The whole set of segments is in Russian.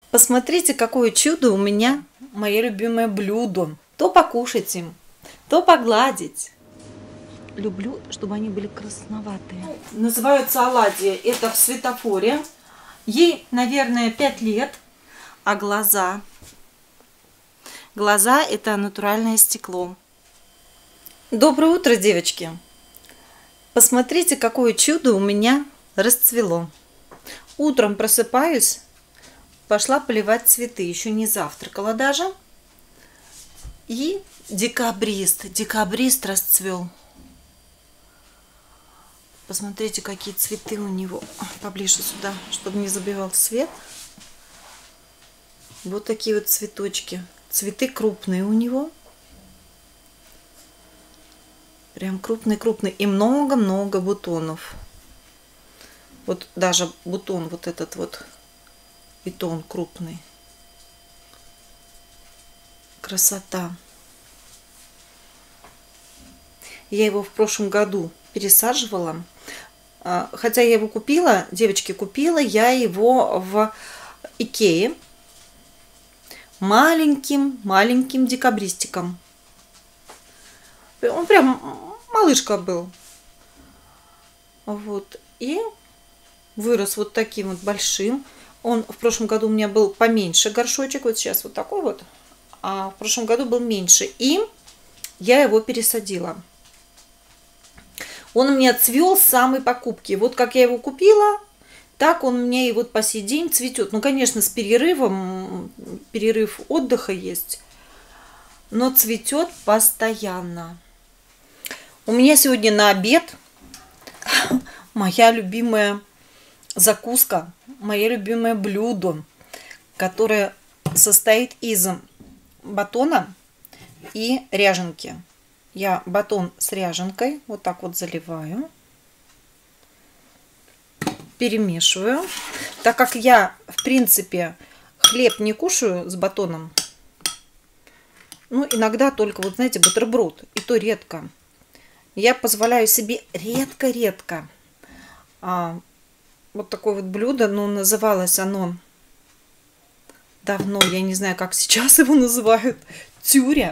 Посмотрите, какое чудо у меня, мое любимое блюдо. То покушать им, то погладить. Люблю, чтобы они были красноватые. Называются оладьи. Это в светофоре. Ей, наверное, 5 лет. А глаза? Глаза – это натуральное стекло. Доброе утро, девочки. Посмотрите, какое чудо у меня расцвело. Утром просыпаюсь, пошла поливать цветы. Еще не завтракала даже. И декабрист расцвел. Посмотрите, какие цветы у него. Поближе сюда, чтобы не забивал свет. Вот такие вот цветочки. Цветы крупные у него. Прям крупный-крупный. И много-много бутонов. Вот даже бутон вот этот вот. И то он крупный. Красота. Я его в прошлом году пересаживала. Хотя я его купила, девочки, купила я его в Икее. Маленьким декабристиком. Он прям малышка был. Вот. И вырос вот таким вот большим. Он в прошлом году у меня был поменьше горшочек. Вот сейчас вот такой вот. А в прошлом году был меньше. И я его пересадила. Он у меня цвел с самой покупки. Вот как я его купила, так он у меня и вот по сей день цветет. Ну, конечно, с перерывом. Перерыв отдыха есть. Но цветет постоянно. У меня сегодня на обед моя любимая закуска, мое любимое блюдо, которое состоит из батона и ряженки. Я батон с ряженкой вот так вот заливаю, перемешиваю. Так как я, в принципе, хлеб не кушаю с батоном, ну, иногда только, вот знаете, бутерброд, и то редко. Я позволяю себе редко-редко вот такое вот блюдо, ну, называлось оно давно, я не знаю, как сейчас его называют, тюря.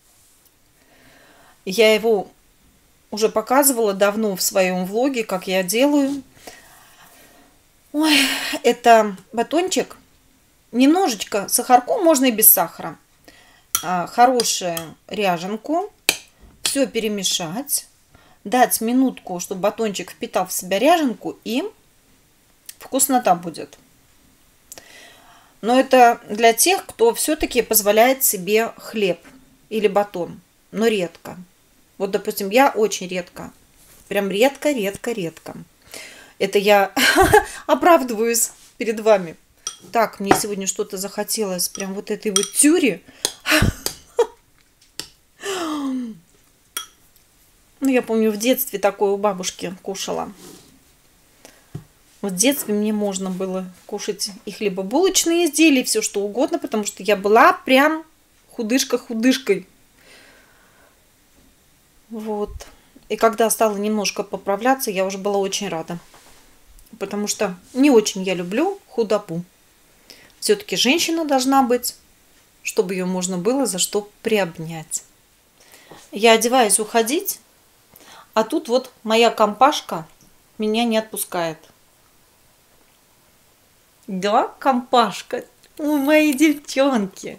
Я его уже показывала давно в своем влоге, как я делаю. Ой, это батончик, немножечко сахарку, можно и без сахара. Хорошую ряженку, все перемешать, дать минутку, чтобы батончик впитал в себя ряженку, и вкуснота будет. Но это для тех, кто все-таки позволяет себе хлеб или батон, но редко. Вот, допустим, я очень редко, прям редко. Это я оправдываюсь перед вами. Так, мне сегодня что-то захотелось, прям вот этой вот тюри. Ну, я помню, в детстве такое у бабушки кушала. В детстве мне можно было кушать и хлебобулочные изделия, и все что угодно, потому что я была прям худышкой. Вот. И когда стала немножко поправляться, я уже была очень рада. Потому что не очень я люблю худобу. Все-таки женщина должна быть, чтобы ее можно было за что приобнять. Я одеваюсь уходить, а тут вот моя компашка меня не отпускает. Да, компашка, мои девчонки.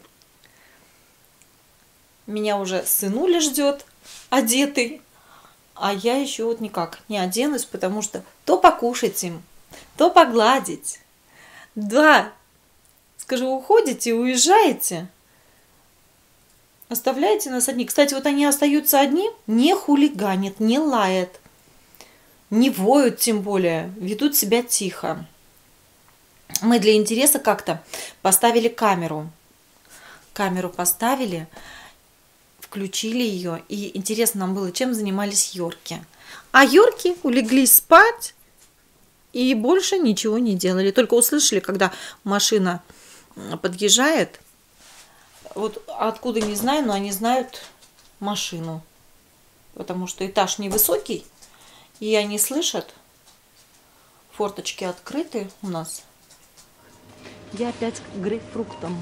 Меня уже сынуля ждет, одетый, а я еще вот никак не оденусь, потому что то покушать им, то погладить. Да, скажу, уходите, уезжаете, оставляете нас одни. Кстати, вот они остаются одни, не хулиганят, не лают, не воют, тем более, ведут себя тихо. Мы для интереса как-то поставили камеру. Камеру поставили, включили ее. И интересно нам было, чем занимались йорки. А йорки улеглись спать и больше ничего не делали. Только услышали, когда машина подъезжает. Вот откуда не знаю, но они знают машину. Потому что этаж невысокий. И они слышат. Форточки открыты у нас. Я опять к грейпфруктам.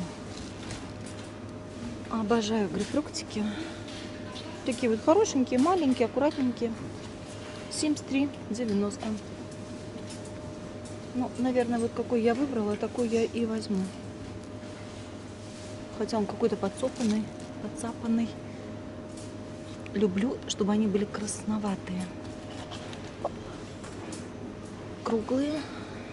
Обожаю грейпфруктики. Такие вот хорошенькие, маленькие, аккуратненькие. 73,90. Ну, наверное, вот какой я выбрала, такой я и возьму. Хотя он какой-то подцапанный. Люблю, чтобы они были красноватые. Круглые.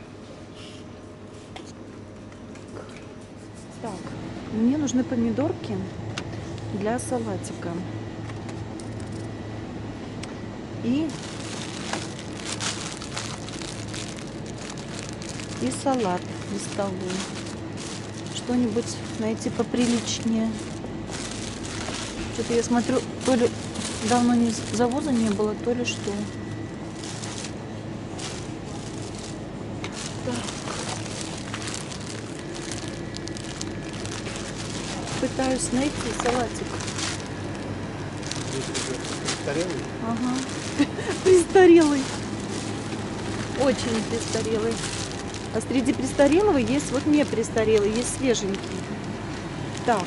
Так, мне нужны помидорки для салатика. И салат листовой. Что-нибудь найти поприличнее. Что-то я смотрю, то ли давно завоза не было, то ли что. Так. Пытаюсь найти салатик. Престарелый? Ага. Престарелый. Очень престарелый. А среди престарелого есть вот не престарелый, есть свеженький. Так.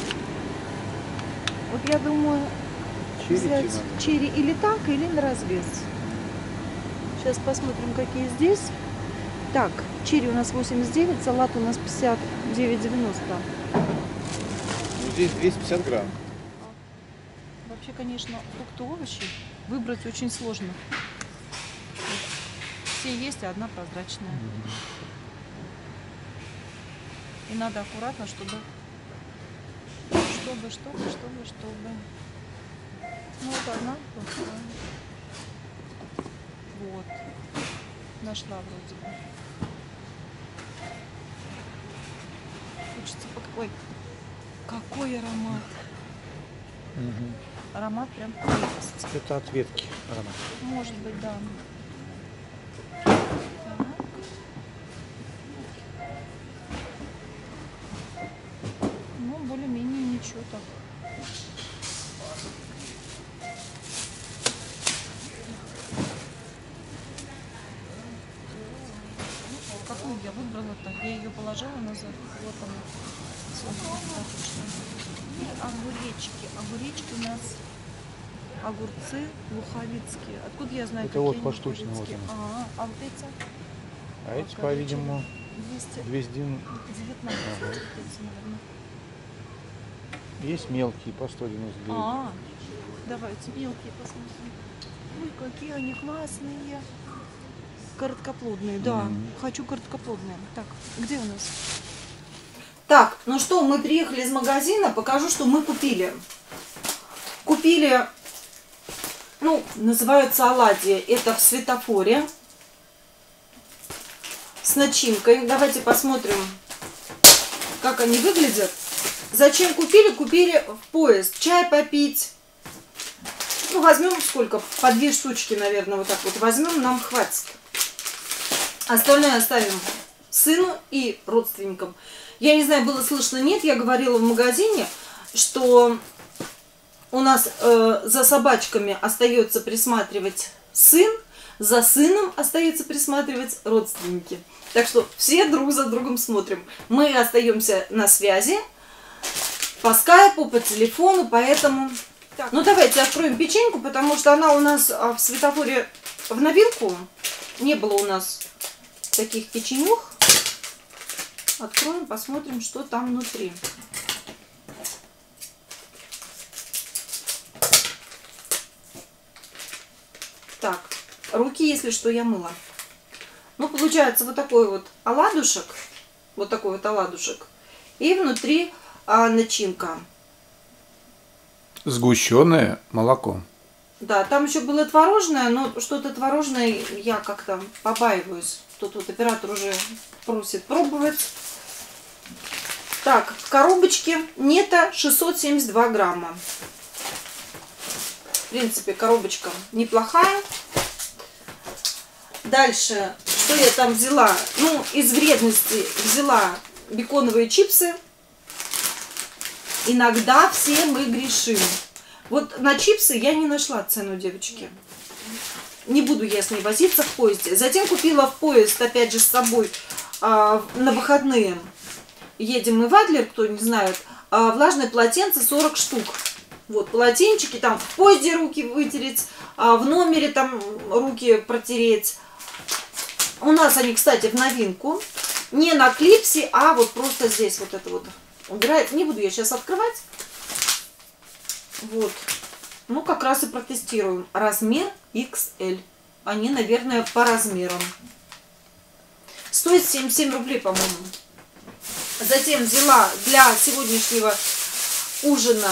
Вот я думаю, взять черри или так, или на развес. Сейчас посмотрим, какие здесь. Так, черри у нас 89, салат у нас 59,90. Ну, здесь 250 грамм. Вообще, конечно, фрукты, овощи выбрать очень сложно. Все есть, а одна прозрачная. И надо аккуратно, чтобы. Ну, вот одна плохая. Вот. Нашла вроде бы. Хочется Ой, какой аромат. Аромат прям прелесть. Это от ветки аромат. Может быть, да. Ну, более-менее ничего так. Какую я выбрала-то? Я ее положила назад. Вот она. И огуречки. Огуречки у нас огурцы луховицкие. Откуда я знаю, это какие вот они поштучно вот луховицкие? они. А вот эти? А эти, по-видимому, 219. Ага. Эти, наверное. Есть мелкие по 199. Давайте мелкие посмотрим. Ой, какие они классные. Короткоплодные, да. Хочу короткоплодные. Так, где у нас? Так, ну что, мы приехали из магазина, покажу, что мы купили. Купили, ну, называются оладьи, это в светофоре. С начинкой. Давайте посмотрим, как они выглядят. Зачем купили? Купили в поезд. Чай попить. Ну, возьмем сколько? По 2 штучки, наверное, вот так вот возьмем, нам хватит. Остальное оставим сыну и родственникам. Я не знаю, было слышно, нет, я говорила в магазине, что у нас за собачками остается присматривать сын, за сыном остается присматривать родственники. Так что все друг за другом смотрим. Мы остаемся на связи по скайпу, по телефону, поэтому... Так, ну давайте откроем печеньку, потому что она у нас в светофоре в новинку. Не было у нас таких печенюх. Откроем, посмотрим, что там внутри. Так, руки, если что, я мыла. Ну, получается вот такой вот оладушек. Вот такой вот оладушек. И внутри начинка. Сгущенное молоко. Да, там еще было творожное, но что-то творожное я как-то побаиваюсь. Тут вот оператор уже просит пробовать. Так, в коробочке нетто 672 грамма. В принципе, коробочка неплохая. Дальше, что я там взяла? Ну, из вредности взяла беконовые чипсы. Иногда все мы грешим. Вот на чипсы я не нашла цену, девочки. Не буду я с ней возиться в поезде. Затем купила в поезд, опять же, с собой на выходные едем мы в Адлер, кто не знает, влажное полотенце 40 штук. Вот, полотенчики, там в поезде руки вытереть, в номере там руки протереть. У нас они, кстати, в новинку. Не на клипсе, а вот просто здесь вот это вот убирает. Не буду я сейчас открывать. Вот. Ну, как раз и протестируем. Размер XL. Они, наверное, по размерам. Стоит 77 рублей, по-моему. Затем взяла для сегодняшнего ужина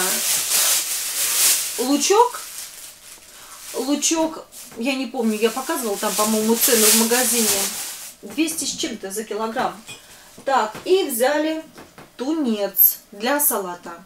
лучок. Лучок, я не помню, я показывала там, по-моему, цену в магазине. 200 с чем-то за килограмм. Так, и взяли тунец для салата.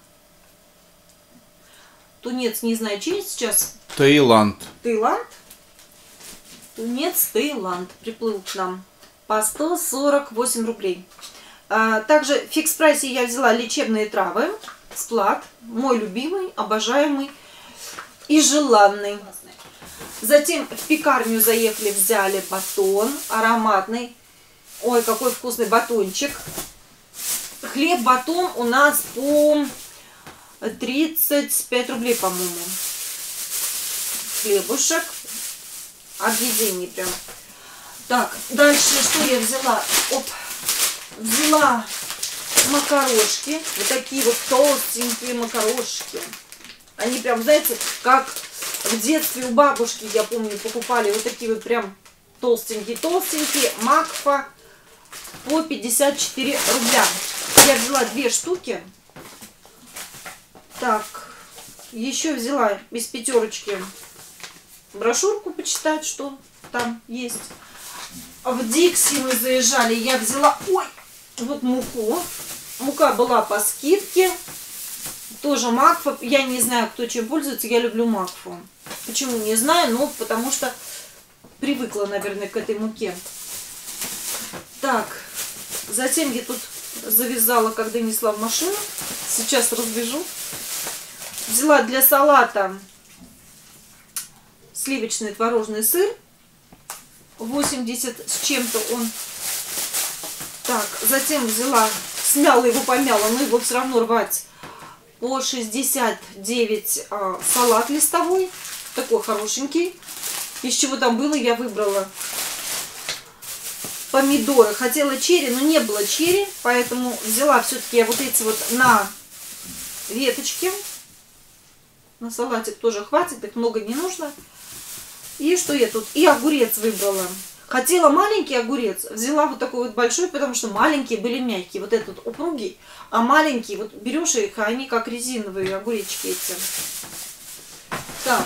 Тунец, не знаю, чей сейчас. Таиланд. Таиланд. Тунец Таиланд приплыл к нам по 148 рублей. Также в фикс-прайсе я взяла лечебные травы. Склад. Мой любимый, обожаемый и желанный. Затем в пекарню заехали, взяли батон ароматный. Ой, какой вкусный батончик. Хлеб-батон у нас по 35 рублей, по-моему. Хлебушек. Объедение прям. Так, дальше что я взяла? Оп. Взяла макарошки. Вот такие вот толстенькие макарошки. Они прям, знаете, как в детстве у бабушки, я помню, покупали вот такие вот прям толстенькие-толстенькие. Макфа по 54 рубля. Я взяла 2 штуки. Так, еще взяла из пятерочки брошюрку почитать, что там есть. В Дикси мы заезжали, я взяла, ой, вот муку. Мука была по скидке. Тоже Макфа. Я не знаю, кто чем пользуется, я люблю Макфу. Почему, не знаю, но потому что привыкла, наверное, к этой муке. Так, затем я тут завязала, когда несла в машину. Сейчас развяжу. Взяла для салата сливочный творожный сыр. 80 с чем-то он. Так, затем взяла, смяла его, помяла, но его все равно рвать. По 69 салат листовой. Такой хорошенький. Из чего там было, я выбрала помидоры. Хотела черри, но не было черри. Поэтому взяла все-таки вот эти вот на веточке. На салатик тоже хватит, их много не нужно. И что я тут? И огурец выбрала. Хотела маленький огурец, взяла вот такой вот большой, потому что маленькие были мягкие. Вот этот упругий, а маленькие, вот берешь их, а они как резиновые огуречки эти. Так,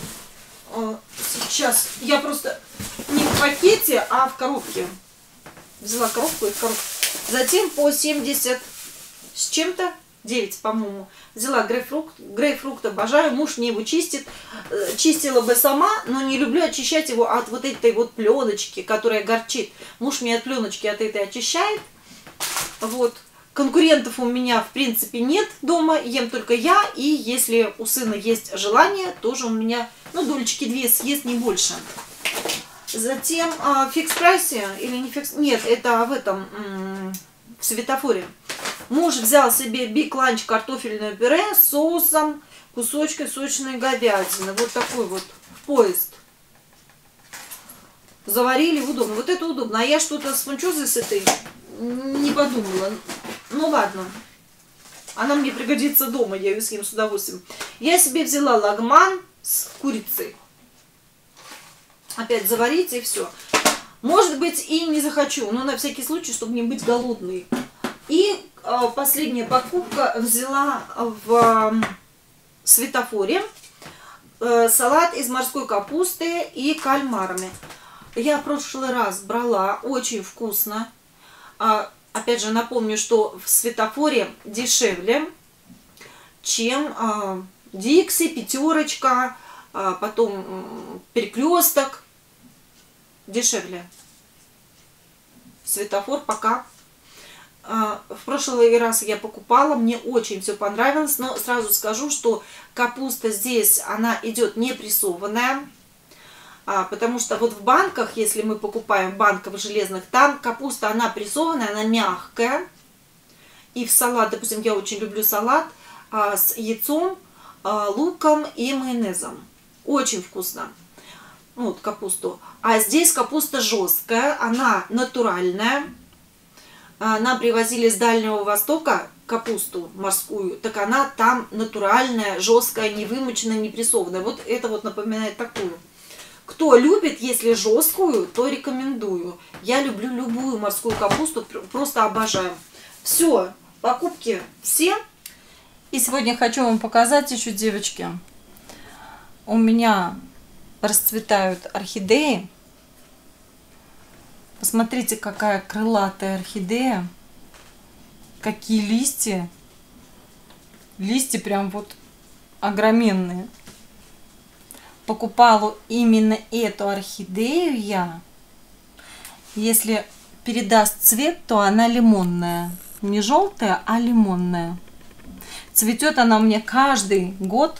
сейчас я просто не в пакете, а в коробке. Взяла коробку и в коробку. Затем по 70 с чем-то, 9, по-моему, взяла грейпфрукт. Грейпфрукт обожаю, муж мне его чистит. Чистила бы сама, но не люблю очищать его от вот этой вот пленочки, которая горчит. Муж мне от пленочки от этой очищает. Вот. Конкурентов у меня, в принципе, нет дома. Ем только я. И если у сына есть желание, тоже у меня, ну, дольчики 2 съест, не больше. Затем в фикс-прайсе, или не фикс... Нет, это в этом, в светофоре. Муж взял себе биг ланч картофельное пюре с соусом, кусочкой сочной говядины. Вот такой вот в поезд. Заварили, удобно. Вот это удобно. А я что-то с фунчозой с этой не подумала. Ну ладно. Она мне пригодится дома, я ее съем с удовольствием. Я себе взяла лагман с курицей. Опять заварить и все. Может быть и не захочу, но на всякий случай, чтобы не быть голодной. И последняя покупка, взяла в светофоре салат из морской капусты и кальмарами. Я в прошлый раз брала, очень вкусно. Опять же напомню, что в светофоре дешевле, чем Дикси, пятерочка, потом перекресток. Дешевле. Светофор пока. В прошлый раз я покупала, мне очень все понравилось, но сразу скажу, что капуста здесь, она идет не прессованная, потому что вот в банках, если мы покупаем банков железных, там капуста, она прессованная, она мягкая, И в салат, допустим, я очень люблю салат с яйцом, луком и майонезом. Очень вкусно. Вот капусту. А здесь капуста жесткая, она натуральная. Нам привозили с Дальнего Востока капусту морскую, так она там натуральная, жесткая, не вымоченная, не прессованная. Вот это вот напоминает такую. Кто любит, если жесткую, то рекомендую. Я люблю любую морскую капусту, просто обожаю. Все, покупки все. И сегодня хочу вам показать еще, девочки. У меня расцветают орхидеи. Посмотрите, какая крылатая орхидея. Какие листья. Листья прям вот огроменные. Покупала именно эту орхидею я. Если передаст цвет, то она лимонная. Не желтая, а лимонная. Цветет она у меня каждый год.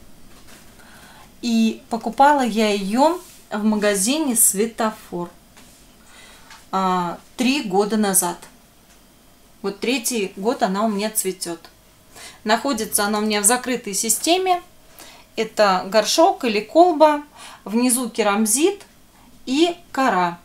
И покупала я ее в магазине «Светофор» 3 года назад. Вот 3-й год она у меня цветет. Находится она у меня в закрытой системе. Это горшок или колба. Внизу керамзит и кора.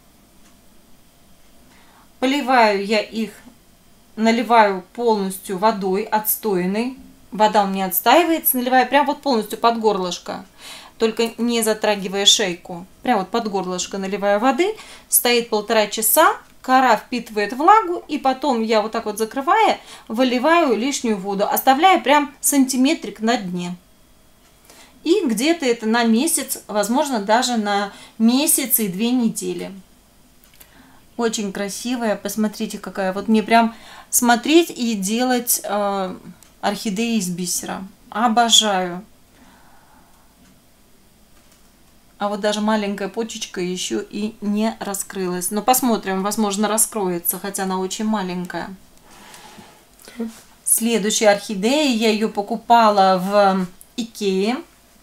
Поливаю я их, наливаю полностью водой отстойной. Вода у меня отстаивается, наливаю прям вот полностью под горлышко. Только не затрагивая шейку. Прям вот под горлышко наливаю воды. Стоит 1,5 часа. Кора впитывает влагу. И потом я вот так вот закрывая, выливаю лишнюю воду. Оставляю прям сантиметрик на дне. И где-то это на месяц, возможно, даже на месяц и 2 недели. Очень красивая. Посмотрите, какая. Вот мне прям смотреть и делать орхидеи из бисера. Обожаю. А вот даже маленькая почечка еще и не раскрылась. Но посмотрим, возможно, раскроется, хотя она очень маленькая. Следующая орхидея, я ее покупала в Икее.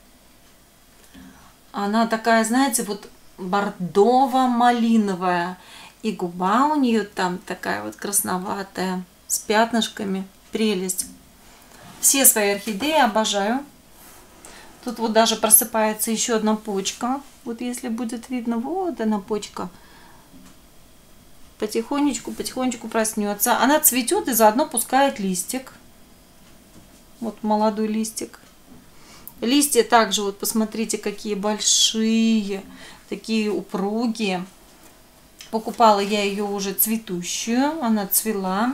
Она такая, знаете, вот бордово-малиновая. И губа у нее там такая вот красноватая, с пятнышками. Прелесть. Все свои орхидеи обожаю. Тут вот даже просыпается еще одна почка. Вот если будет видно, вот она почка. Потихонечку, потихонечку проснется. Она цветет и заодно пускает листик. Вот молодой листик. Листья также, вот посмотрите, какие большие, такие упругие. Покупала я ее уже цветущую. Она цвела.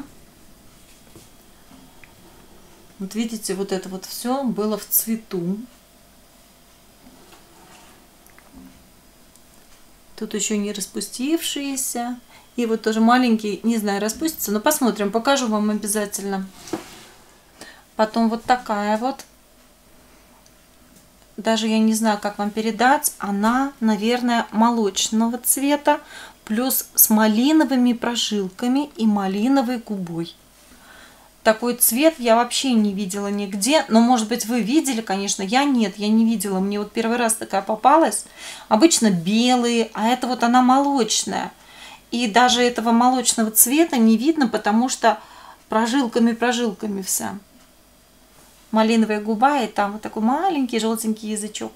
Вот видите, вот это вот все было в цвету. Тут еще не распустившиеся. И вот тоже маленький, не знаю, распустится. Но посмотрим, покажу вам обязательно. Потом вот такая вот. Даже я не знаю, как вам передать. Она, наверное, молочного цвета. Плюс с малиновыми прожилками и малиновой губой. Такой цвет я вообще не видела нигде. Но, может быть, вы видели, конечно. Я нет, я не видела. Мне вот первый раз такая попалась. Обычно белые, а это вот она молочная. И даже этого молочного цвета не видно, потому что прожилками вся. Малиновая губа, и там вот такой маленький желтенький язычок.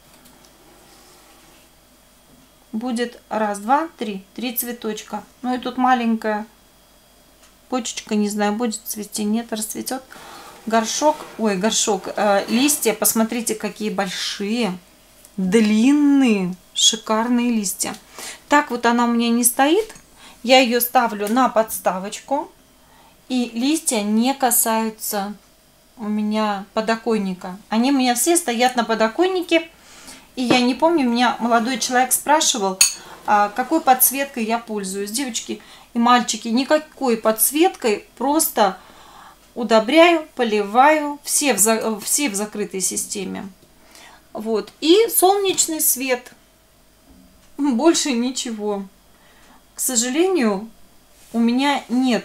Будет раз, два, три. 3 цветочка. Ну и тут маленькая почечка, не знаю, будет цвести, нет, расцветет. Горшок, ой, горшок, листья, посмотрите, какие большие, длинные, шикарные листья. Так вот она у меня не стоит. Я ее ставлю на подставочку. И листья не касаются у меня подоконника. Они у меня все стоят на подоконнике. И я не помню, меня молодой человек спрашивал, какой подсветкой я пользуюсь. Девочки и мальчики, никакой подсветкой, просто удобряю, поливаю, все в закрытой системе. Вот. И солнечный свет. Больше ничего. К сожалению, у меня нет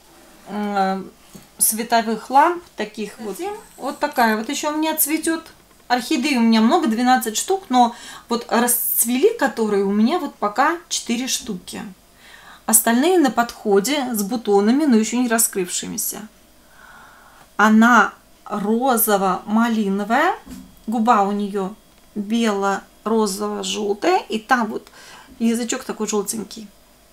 световых ламп таких вот. Вот такая вот еще у меня цветет. Орхидей у меня много, 12 штук, но вот расцвели, которые у меня вот пока 4 штуки. Остальные на подходе с бутонами, но еще не раскрывшимися. Она розово-малиновая, губа у нее бело-розово-желтая, и там вот язычок такой желтенький.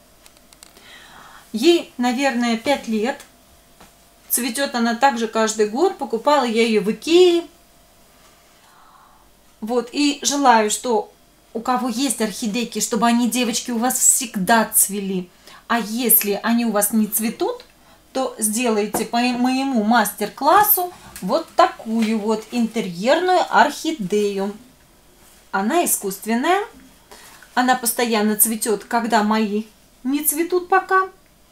Ей, наверное, 5 лет. Цветет она также каждый год. Покупала я ее в Икее. Вот, и желаю, что у кого есть орхидейки, чтобы они, девочки, у вас всегда цвели. А если они у вас не цветут, то сделайте по моему мастер-классу вот такую вот интерьерную орхидею. Она искусственная. Она постоянно цветет, когда мои не цветут пока.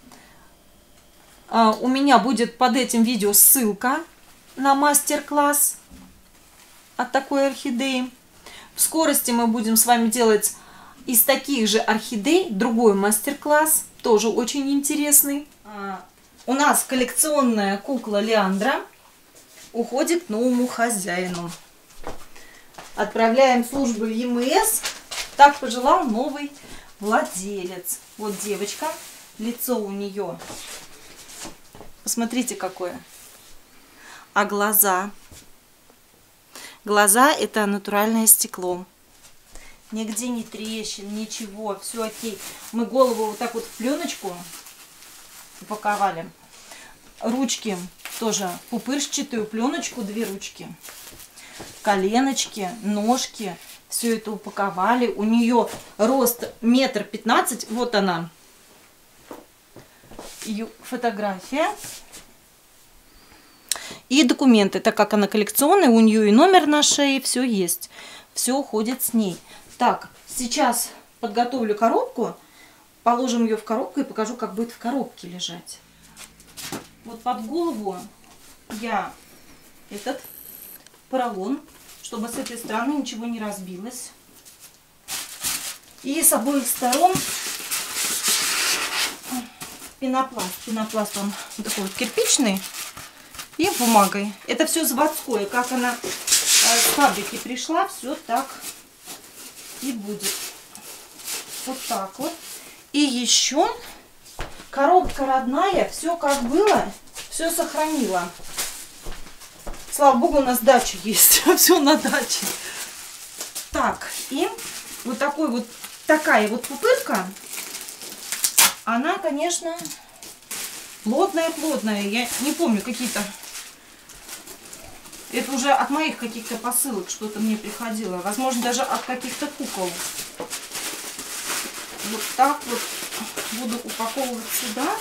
У меня будет под этим видео ссылка на мастер-класс от такой орхидеи. В скорости мы будем с вами делать из таких же орхидей другой мастер-класс, тоже очень интересный. У нас коллекционная кукла Леандра уходит к новому хозяину. Отправляем службу в ЕМС. Так пожелал новый владелец. Вот девочка, лицо у нее, посмотрите какое. А глаза? Глаза это натуральное стекло. Нигде не трещин, ничего, все окей. Мы голову вот так вот в пленочку упаковали. Ручки тоже пупырчатую пленочку, 2 ручки. Коленочки, ножки, все это упаковали. У нее рост 1,15 м. Вот она. Ее фотография. И документы, так как она коллекционная, у нее и номер на шее, все есть. Все уходит с ней. Так, сейчас подготовлю коробку. Положим ее в коробку и покажу, как будет в коробке лежать. Вот под голову я этот поролон, чтобы с этой стороны ничего не разбилось. И с обоих сторон пенопласт. Пенопласт он такой вот кирпичный и бумагой. Это все заводское. Как она с фабрики пришла, все так и будет. Вот так вот. И еще коробка родная, все как было, все сохранила. Слава богу, у нас дача есть, все на даче. Так, и вот такая вот пупырка, она, конечно, плотная. Я не помню, какие-то... Это уже от моих каких-то посылок что-то мне приходило. Возможно, даже от каких-то кукол. Вот так вот буду упаковывать сюда.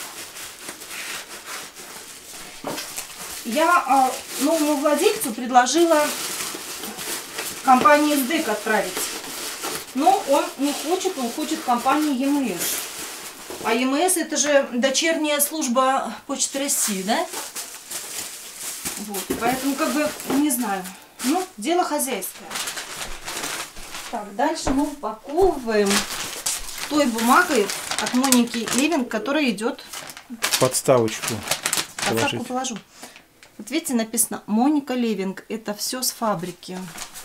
Я новому владельцу предложила компании СДЭК отправить. Но он не хочет, он хочет компанию ЕМС. А ЕМС это же дочерняя служба Почты России, да? Вот, поэтому как бы не знаю. Ну, дело хозяйское. Так, дальше мы упаковываем той бумагой от Моники Левинг, которая идет... Подставочку. Подставку положу. Вот видите, написано Моника Левинг. Это все с фабрики.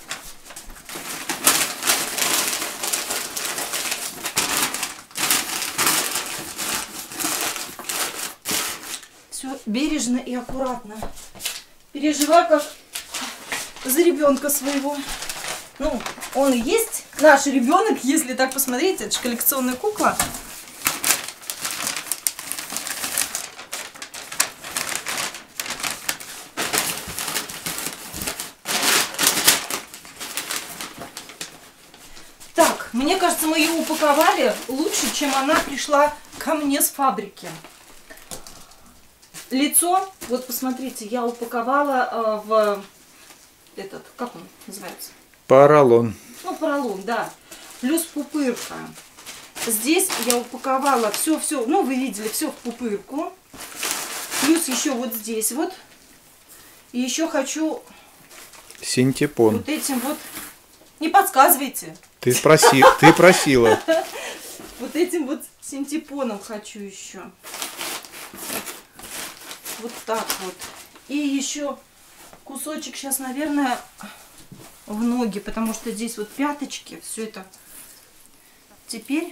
Все бережно и аккуратно. Переживаю как за ребенка своего. Ну, он и есть наш ребенок, если так посмотреть. Это же коллекционная кукла. Так, мне кажется, мы ее упаковали лучше, чем она пришла ко мне с фабрики. Лицо, вот посмотрите, я упаковала в этот, как он называется? Поролон. Ну, поролон, да. Плюс пупырка. Здесь я упаковала все, ну, вы видели, все в пупырку. Плюс еще вот здесь вот. И еще хочу... Синтепон. Вот этим вот... Не подсказывайте. Ты просила. Вот этим вот синтепоном хочу еще. Вот так вот. И еще кусочек сейчас, наверное, в ноги, потому что здесь вот пяточки, все это. Теперь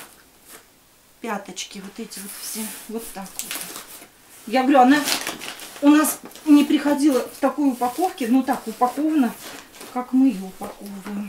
пяточки, вот эти вот все, вот так вот. Я говорю, она у нас не приходило в такой упаковке, ну так упаковано, как мы ее упаковываем.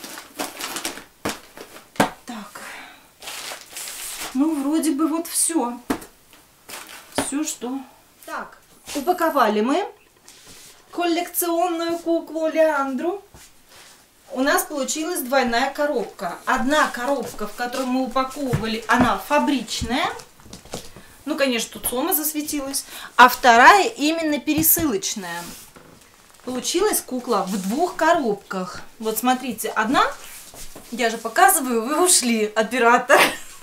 Так. Ну, вроде бы вот все. Все, что... Так, упаковали мы коллекционную куклу Леандру. У нас получилась двойная коробка. Одна коробка, в которую мы упаковывали, она фабричная. Ну, конечно, тут Сома засветилась. А вторая именно пересылочная. Получилась кукла в 2 коробках. Вот смотрите, одна, я же показываю, вы ушли, оператор.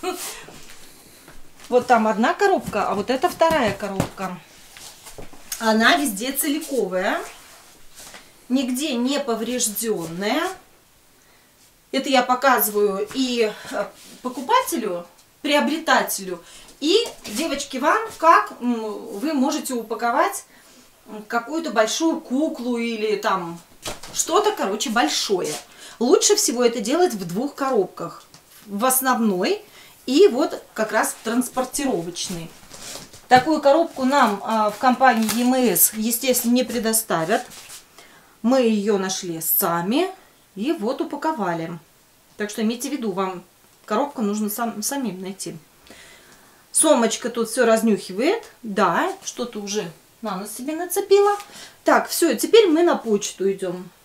Вот там одна коробка, а вот это вторая коробка. Она везде целиковая, нигде не поврежденная. Это я показываю и покупателю, приобретателю, и, девочки, вам, как вы можете упаковать какую-то большую куклу или там что-то, короче, большое. Лучше всего это делать в 2 коробках. В основной и вот как раз в транспортировочной. Такую коробку нам в компании ЕМС, естественно, не предоставят. Мы ее нашли сами и вот упаковали. Так что имейте в виду, вам коробку нужно самим найти. Сомочка тут все разнюхивает. Да, что-то уже на нос себе нацепила. Так, все, теперь мы на почту идем.